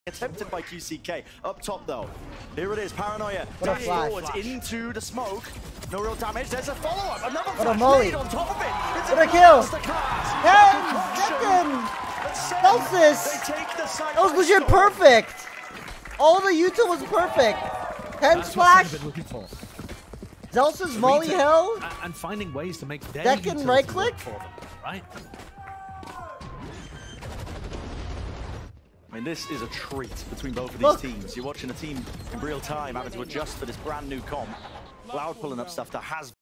Attempted by QCK. Up top though. Here it is, Paranoia. What a Dash flash. forwards into the smoke. No real damage. There's a follow-up. Another What a flash molly. lead on top of it. It's What a kill. Zekken! Celsius! That was legit perfect! All the util was perfect! 10 splash! Zelsa's molly hell! And finding ways to make their Zekken right click? for them, right? I mean, this is a treat between both of these teams. You're watching a team in real time having to adjust for this brand new comp. Loud pulling up stuff that has